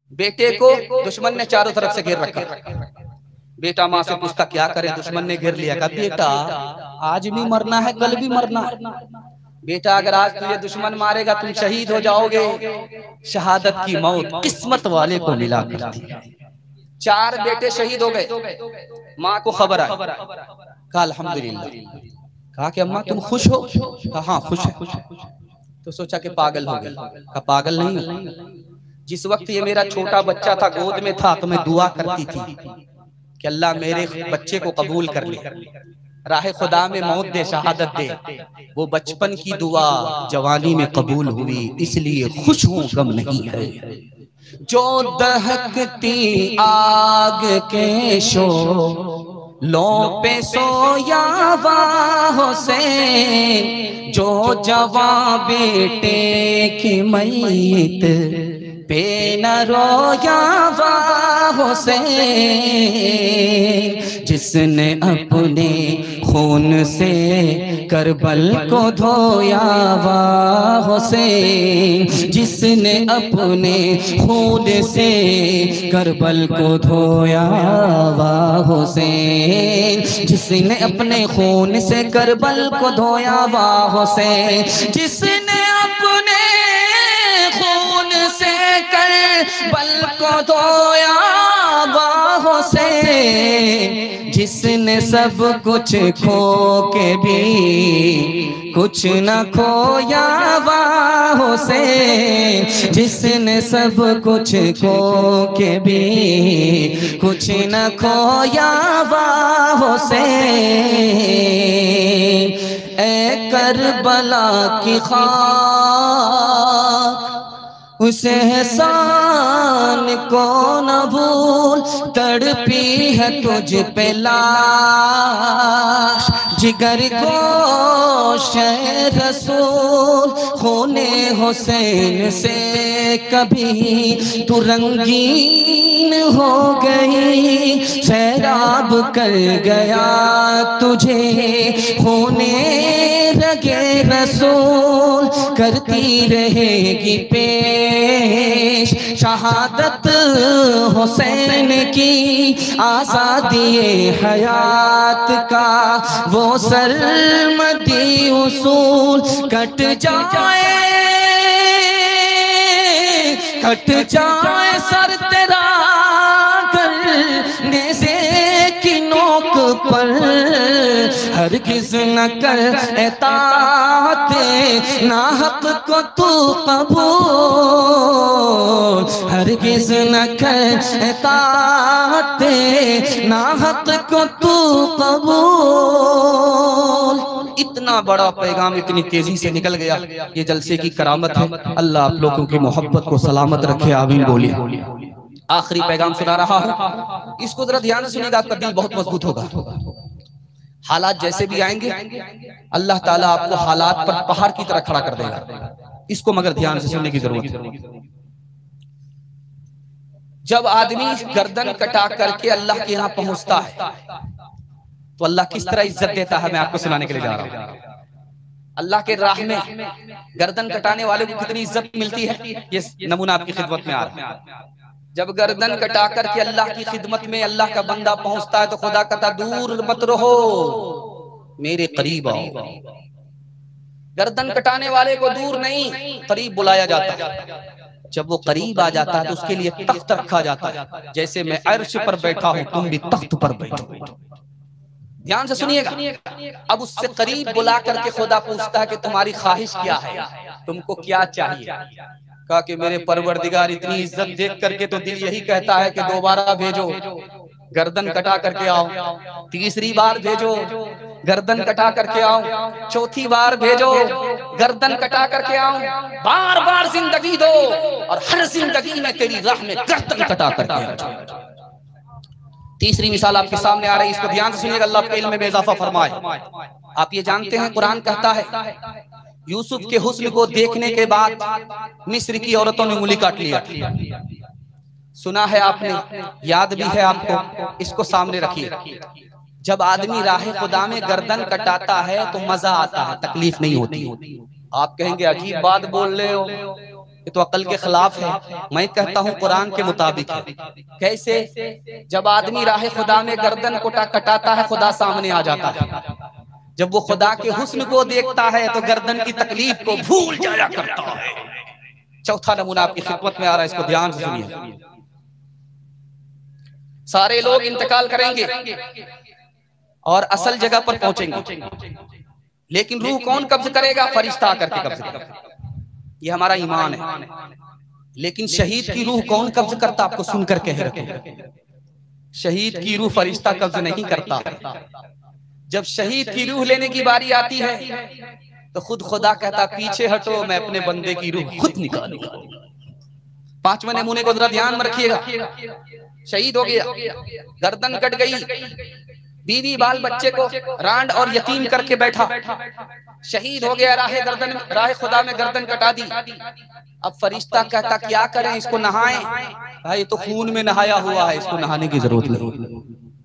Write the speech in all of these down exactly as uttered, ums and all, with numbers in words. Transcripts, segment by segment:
बेटे को दुश्मन ने चारों तरफ से घेर रखा। बेटा माँ से पूछता क्या करे, दुश्मन ने घेर लिया। कहा बेटा आज भी मरना है, कल भी मरना है। बेटा अगर आज तुझे दुश्मन मारेगा तुम शहीद हो जाओगे। शहादत की मौत किस्मत वाले को मिला करती है। चार बेटे शहीद हो गए। माँ को खबर आई। कहा अल्हम्दुलिल्लाह। कहा कि अम्मा तुम खुश हो? कहा हाँ खुश है। तो सोचा कि पागल हो गई। कहा पागल नहीं, जिस वक्त ये मेरा छोटा बच्चा था गोद में था तो मैं दुआ करती थी कि अल्लाह मेरे बच्चे को कबूल कर ले, राह खुदा में मौत दे, शहादत दे। वो बचपन की दुआ जवानी में कबूल हुई, इसलिए खुश हूं गम नहीं है। जो दहकती आग के शो लो पे सोया वाह से, जो जवा बेटे की मैत पे न रोया वाह से, जिसने अपने खून से करबल को धोया वाह से, जिसने अपने खून से करबल को धोया वाह से, जिसने अपने खून से करबल को धोया वाह से, जिसने अपने खून से करबल को धोया वाह से, जिसने सब कुछ खो के भी कुछ न खोया वाह से, जिसने सब कुछ खो के भी कुछ न खोया वाह से। ए करबला की खाक उस एहसान को न भूल, तड़पी है तुझ पे लाश जिगर गोश रसूल, खूने हुसैन से कभी तू रंगीन हो गई, सैराब कर गया तुझे खूने रगे रसूल, करती रहेगी पेश शहादत हुसैन की, आज़ादी हयात का वो सरमदी उसूल, कट जाए कट जाए सर तेरा करने से की नोक पर, हरगिज़ न कर एतात नाहक को तू कबूल, हरगिज़ न कर एतात नाहक को तू कबूल। इतना बड़ा पैगाम इतनी तेजी से निकल गया, ये जलसे की करामत है। अल्लाह आप लोगों की मोहब्बत को सलामत रखे, आमीन बोलिए। आखिरी पैगाम सुना रहा हूँ, इसको जरा ध्यान से सुनिएगा, आपका दिल बहुत मजबूत होगा। हालात जैसे भी आएंगे अल्लाह ताला आपको हालात पर पहाड़ की तरह खड़ा कर देगा, इसको मगर ध्यान से सुनने की जरूरत है। जब आदमी गर्दन कटा करके अल्लाह के यहाँ पहुंचता है तो अल्लाह किस तरह इज्जत देता है, मैं आपको सुनाने के लिए जा रहा हूँ। अल्लाह के राह में गर्दन कटाने वाले को कितनी इज्जत मिलती है, ये नमूना आपकी खिदमत में आ रहा है। जब गर्दन कटा करके अल्लाह की खिदमत में अल्लाह का बंदा पहुंचता है तो खुदा कहता दूर मत रहो, मेरे करीब आओ। गर्दन कटाने वाले को दूर नहीं करीब बुलाया जाता है। जब वो करीब आ जाता है तो उसके लिए तख्त रखा जाता है, जैसे मैं अर्श पर बैठा हूं तुम भी तख्त पर बैठो। ध्यान से सुनिएगा। अब उससे करीब बुला करके खुदा पूछता है कि तुम्हारी ख्वाहिश क्या है, तुमको क्या चाहिए। कहा कि मेरे परवरदिगार इतनी इज्जत देख करके तो दिल यही कहता है कि दोबारा भेजो, गर्दन कटा करके आओ। तीसरी बार भेजो, गर्दन कटा करके आओ। चौथी बार भेजो, गर्दन कटा करके आओ। बार बार जिंदगी दो और हर जिंदगी में तेरी राह में गर्दन कटा करके आओ। तीसरी मिसाल आपके सामने आ रही है, इसको ध्यान से सुनिएगा, अल्लाह आपके इल्म में इजाफा फरमाए। आप ये जानते हैं कुरान कहता है यूसुफ के हुस्न को देखने के बाद मिस्र की औरतों ने उंगली काट लिया। सुना है आपने, याद भी है आपको, इसको सामने रखिए। जब आदमी राह खुदा में गर्दन कटाता है तो मजा आता है, तकलीफ नहीं होती। आप कहेंगे अजीब बात बोल रहे हो, ये तो अकल के खिलाफ है। मैं कहता हूँ कुरान के मुताबिक है। कैसे? जब आदमी राह खुदा में गर्दन कोटा कटाता है, खुदा सामने आ जाता है। जब वो खुदा के हुस्न को देखता है तो गर्दन की तकलीफ को भूल जाया करता है। चौथा नमूना आपकी खिदमत में आ रहा है, इसको ध्यान से सुनिए। सारे लोग इंतकाल करेंगे और असल जगह पर पहुंचेंगे, लेकिन रूह कौन कब्ज करेगा? फरिश्ता आकर के कब्ज करेगा। ये हमारा ईमान है। लेकिन शहीद की रूह कौन कब्ज करता? आपको सुनकर कह रहे, शहीद की रूह फरिश्ता कब्ज नहीं करता। जब शहीद की रूह लेने की बारी आती है तो खुद खुदा कहता पीछे हटो, मैं अपने बंदे की रूह खुद निकालूंगा। पांचवें नमूने को जरा ध्यान में रखिएगा। शहीद हो गया, गर्दन कट गई, बीवी बाल बच्चे को रांड और यतीम करके बैठा, शहीद हो गया, राह गर्दन राह खुदा में गर्दन कटा दी। अब फरिश्ता कहता क्या करें, इसको नहाएं? भाई तो खून में नहाया हुआ है, इसको नहाने की जरूरत नहीं।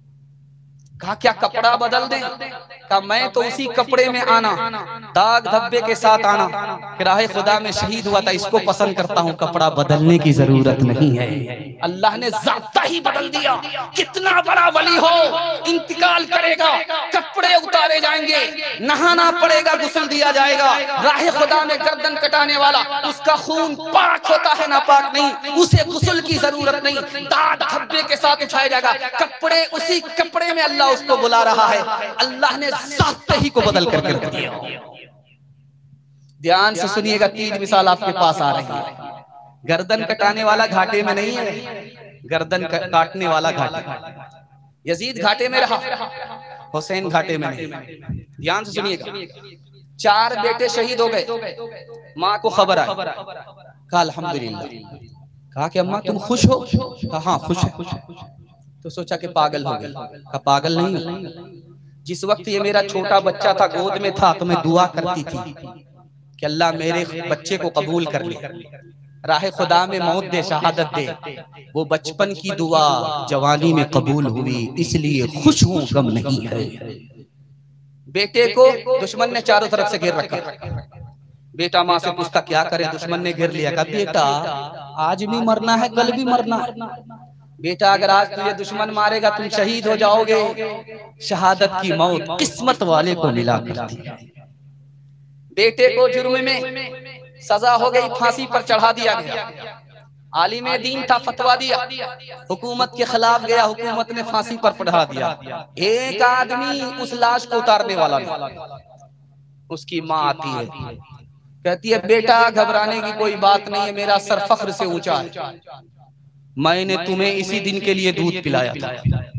कहा क्या कपड़ा बदल दें? कहा मैं तो उसी कपड़े में आना, दाग धब्बे के साथ आना कि राह खुदा में शहीद हुआ था, इसको पसंद करता हूं, कपड़ा बदलने की जरूरत नहीं है। अल्लाह ने ज़ाब्ता ही बदल दिया। कितना बड़ा वली हो, इंतकाल करेगा, कपड़े उतारे जाएंगे, नहाना पड़ेगा, गुस्ल दिया जाएगा। राह खुदा में गर्दन कटाने वाला, उसका खून पाक होता है, नापाक नहीं, उसे गुस्ल की जरूरत नहीं, दाग धब्बे के साथ उठाया जाएगा। कपड़े उसी कपड़े में अल्लाह उसको बुला रहा है। अल्लाह ने ज़ाब्ते ही को बदल करके रख दिया। ध्यान से सुनिएगा, तीन मिसाल आपके पास आ रही है। गर्दन कटाने वाला घाटे में नहीं है, गर्दन काटने वाला घाटे। यजीद घाटे में रहा, हुसैन घाटे में नहीं। ध्यान से सुनिएगा, चार बेटे शहीद हो गए, माँ को खबर आई, कहा अल्हम्दुलिल्लाह। कहा कि अम्मा तुम खुश हो? कहा हाँ खुश है। तो सोचा कि पागल हो गया। कहा पागल नहीं, जिस वक्त ये मेरा छोटा बच्चा था, गोद में था, तो मैं दुआ करती थी कि अल्लाह मेरे बच्चे को कबूल कर ले, राह खुदा में मौत दे, शहादत दे। वो बचपन की दुआ जवानी में कबूल हुई, इसलिए खुश हूं, गम नहीं है। बेटे को दुश्मन ने चारों तरफ से घेर रखा। बेटा माँ से पूछता क्या करे? दुश्मन ने घेर लिया। कहा बेटा आज भी मरना है, कल भी मरना है। बेटा अगर आज तुझे दुश्मन मारेगा, तुम शहीद हो जाओगे। शहादत की मौत किस्मत वाले को मिला करती है। बेटे को जुर्म में सजा हो गई, फांसी पर चढ़ा दिया गया। आलिम दीन था, फतवा दिया, हुकूमत के खिलाफ गया, हुकूमत ने फांसी पर चढ़ा दिया। एक आदमी उस लाश को उतारने वाला नहीं। उसकी माँ आती है, कहती है बेटा घबराने की कोई बात नहीं है, मेरा सर फख्र से ऊंचा है, मैंने तुम्हें इसी दिन के लिए दूध पिलाया था।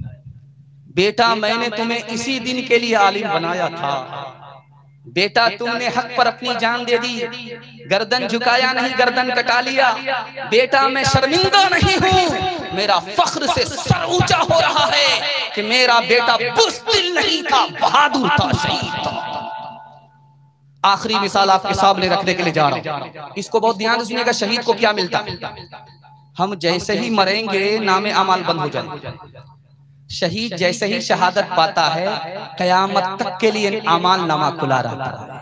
बेटा मैंने तुम्हें इसी दिन के लिए आलिम बनाया था। बेटा तुमने हक पर अपनी जान दे दी, गर्दन झुकाया नहीं, गर्दन कटा लिया। बेटा मैं शर्मिंदा नहीं हूँ, मेरा फख्र से सर ऊंचा हो रहा है कि मेरा बेटा बुज़दिल नहीं था, बहादुर था, शहीद था। आखिरी मिसाल आपके सामने रखने के लिए जा रहा हूँ, इसको बहुत ध्यान से सुनिएगा। शहीद को क्या मिलता? हम जैसे ही मरेंगे नामे अमाल बंद हो जाएंगे। शहीद जैसे ही शहादत पाता है, कयामत तक के लिए अमाल नामा खुला रहता है।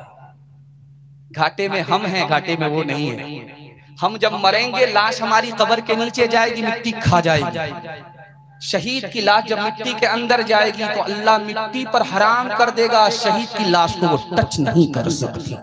घाटे में हम हैं, घाटे में वो नहीं है। हम जब मरेंगे, लाश हमारी कब्र के नीचे जाएगी, मिट्टी खा जाएगी। शहीद की लाश जब मिट्टी के अंदर जाएगी तो अल्लाह मिट्टी पर हराम कर देगा, शहीद की लाश को वो टच नहीं कर सकती।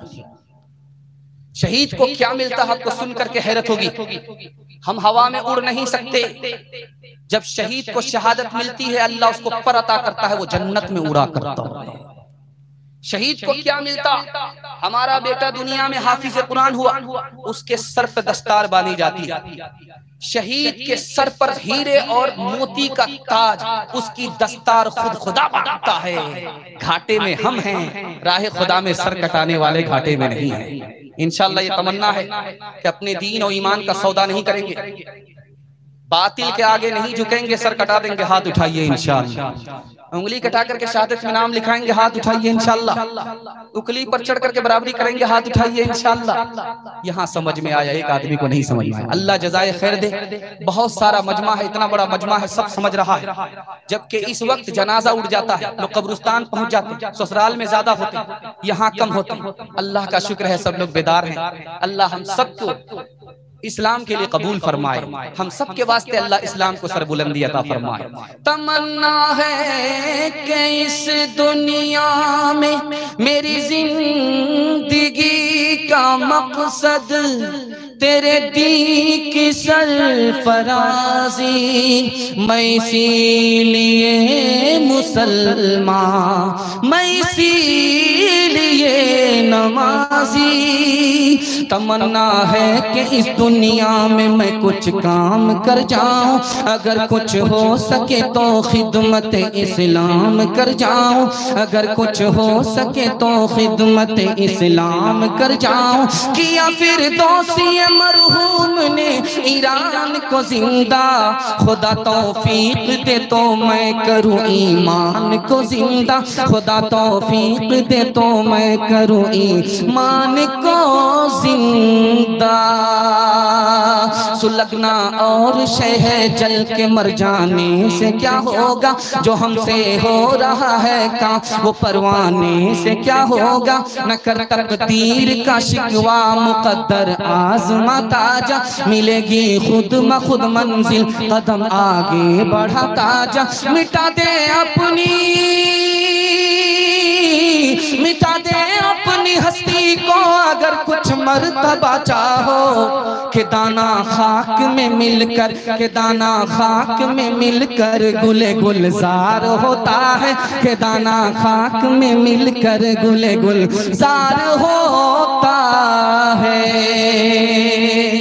शहीद को क्या मिलता है आपको सुन करके हैरत होगी। हम हवा में उड़ नहीं सकते। जब शहीद को शहादत मिलती है, अल्लाह उसको पर अता करता है, वो जन्नत में उड़ा करता है। शहीद को क्या मिलता? हमारा बेटा दुनिया में हाफिज कुरान हुआ, उसके सर पर दस्तार बांधी जाती है। शहीद के सर पर हीरे और मोती का ताज, उसकी दस्तार खुद खुदा बांधता है। घाटे में हम हैं, राह खुदा में सर कटाने वाले घाटे में नहीं है। इंशाअल्लाह ये तमन्ना है कि अपने दीन और ईमान का सौदा नहीं करेंगे, बातिल के आगे नहीं झुकेंगे, सर कटा देंगे। हाथ उठाइए इंशाअल्लाह। उंगली कटा करके शहादत में नाम लिखाएंगे, हाथ उठाइए इंशाअल्लाह। उंगली पर चढ़ करके बराबरी करेंगे, हाथ उठाइए इंशाअल्लाह। यहाँ समझ में आया, एक आदमी को नहीं समझ में आया। अल्लाह जज़ाए खैर दे। बहुत सारा मजमा है, इतना बड़ा मजमा है, सब समझ रहा है। जबकि इस वक्त जनाजा उठ जाता है, लोग कब्रिस्तान पहुंच जाते हैं, ससुराल में ज्यादा होते, यहाँ कम होते। अल्लाह का शुक्र है सब लोग बेदार हैं। अल्लाह हम सबको इस्लाम के लिए कबूल फरमाए। हम सब के वास्ते अल्लाह इस्लाम को सरबुलंदी अता फरमाए। तमन्ना है कि इस दुनिया में मेरी जिंदगी का मकसद तेरे दी की सरफराजी, मैं इसीलिए मुसलमान, मैं इसीलिए नमाजी। तमन्ना है कि इस दुनिया में मैं कुछ काम कर जाऊं, अगर कुछ हो सके तो खिदमत इस्लाम कर जाऊं, अगर कुछ हो सके तो खिदमत इस्लाम कर जाऊं। किया फिर दोषी मरहूम ने ईरान को जिंदा, खुदा तौफीक दे तो मैं करूं ईमान को जिंदा, खुदा तौफीक दे तो मैं करूं ईमान को जिंदा। सुलगना और शह जल के मर जाने से क्या होगा, जो हमसे हो रहा है काम वो परवाने से क्या होगा। न कर तकदीर का शिकवा मुकद्दर आज़माता जा, मिलेगी खुद म खुद मंजिल कदम आगे बढ़ाता जा। मिटा दे अपनी मिटा दे अपनी हस्ती को अगर कुछ मर्तबा चाहो, के दाना खाक में मिलकर के दाना खाक में मिलकर गुले गुलजार होता है, के दाना खाक में मिलकर गुले गुलजार होता है।